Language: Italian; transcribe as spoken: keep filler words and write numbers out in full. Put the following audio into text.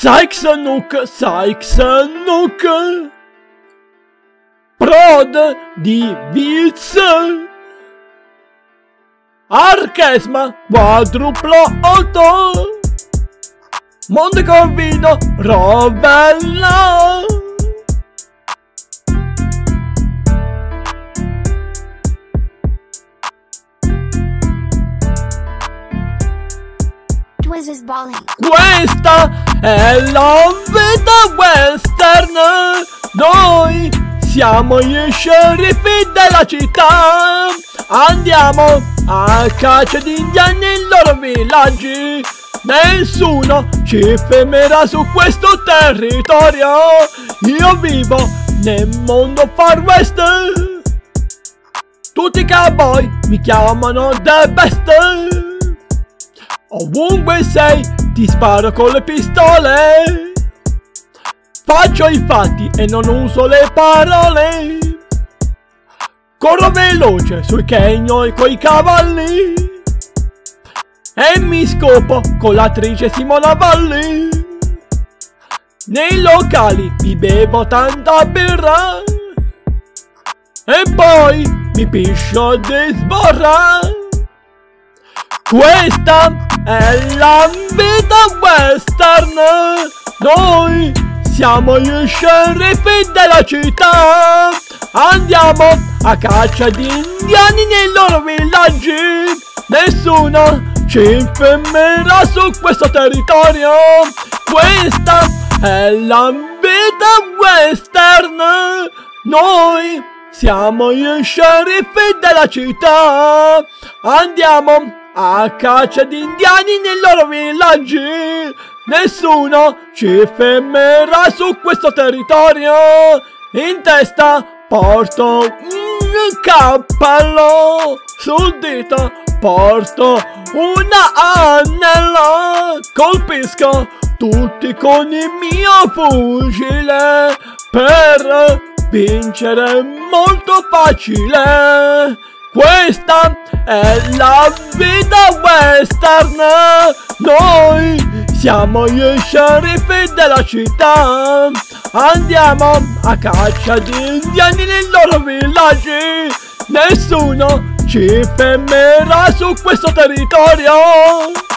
Sykes Nook, Sykes Nook, prod di Viz, Archesma quadruplo otto, Monte Corvino Rovella. Questa è la vita western, noi siamo gli sceriffi della città, andiamo a caccia di indiani nei loro villaggi, nessuno ci fermerà su questo territorio, io vivo nel mondo far west, tutti i cowboy mi chiamano The Best. Ovunque sei, ti sparo con le pistole, faccio i fatti e non uso le parole, corro veloce sui canyon e coi cavalli, e mi scopo con l'attrice Simona Valli, nei locali mi bevo tanta birra, e poi mi piscio di sborra. Questa è la vita western, noi siamo gli sceriffi della città, andiamo a caccia di indiani nei loro villaggi, nessuno ci fermerà su questo territorio, questa è la vita western, noi siamo gli sceriffi della città, andiamo a caccia di indiani nei loro villaggi, nessuno ci fermerà su questo territorio, in testa porto un cappello, sul dito porto una annella, colpisco tutti con il mio fucile, per vincere molto facile. Questa è la vita western, noi siamo gli sceriffi della città, andiamo a caccia di indiani nei loro villaggi, nessuno ci fermerà su questo territorio.